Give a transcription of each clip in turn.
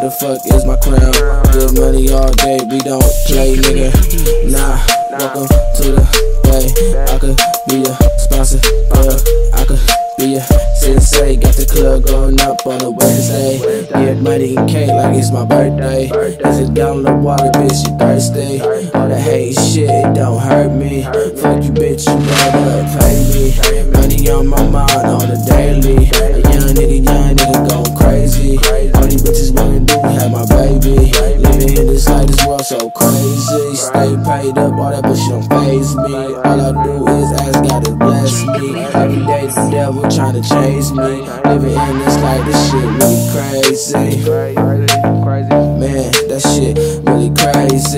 the fuck is my crown? Get money all day, we don't play, nigga. Nah, welcome to the way. I could be a sponsor, I could be a sensei. Got the club going up on a Wednesday. Get money and cake like it's my birthday. Is it down the water, bitch, you thirsty? All the hate shit, it don't hurt me. Fuck you, bitch, you better pay me. Money on my mind on the daily. A young nigga going crazy. All these bitches wanna do have my baby. Living in this life, this world so crazy. Stay paid up, all that bullshit don't faze me. All I do is ask God to bless me. Every day the devil tryna chase me. Living in this life, this shit really crazy. Man, that shit really crazy.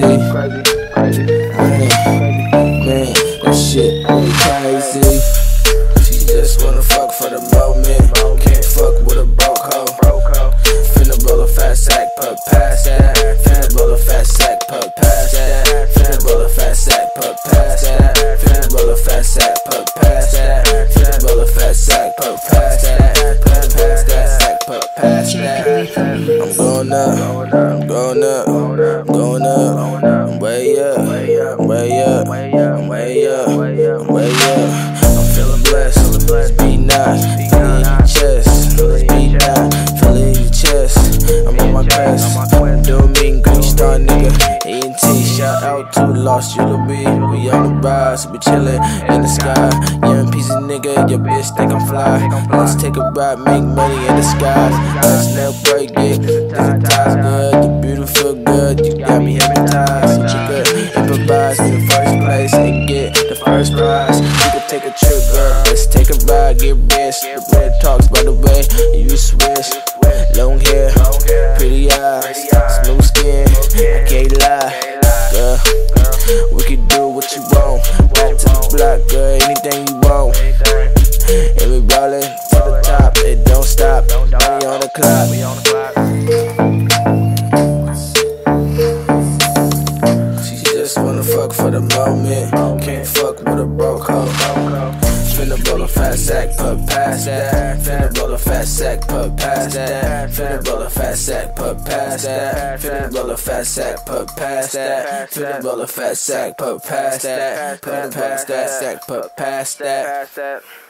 Man, that shit really crazy. She just wanna fuck for the moment. Can't fuck with a broke hoe. Finna roll a fat sack, put past that. Finna roll a fat sack, put past that. Finna roll a fat sack, put past that. Finna roll a fat sack, put past that. Finna roll a fat sack, put past that. Put past that sack, put past that. I'm going up, I'm going up, I'm going up. I'm way up, I'm way up, I'm way up, I'm way up. I'm feeling blessed, beat not, feel it in your chest. Beat not, feel it in your chest. I'm on my quest, doing meet and greet, star nigga. A&T, shout out to Lost Utility. We on the rise, we chillin' in the sky. Young piece of nigga, your bitch think I'm fly. Let's take a ride, make money in the skies. Let's never break it, desensitized good. You beautiful good, you got me hypnotized. You could improvise in the first place and get the first prize. We could take a trip, girl, let's take a ride, get rich. Red talks by the way, you switch. Long hair, pretty eyes, smooth skin, I can't lie, girl. We can do what you want, back to the block, girl, anything you want. And we rollin' to the top, it don't stop, money on the clock. She just wanna fuck for the moment, can't fuck with a broke hoe. Finna roll a fat sack, put past that. Finna roll a fat sack, put past that. Finna roll a fat sack, put past that. Finna roll a fat sack, put past that. Finna roll a fat sack, put past that. Put past that sack, put past that.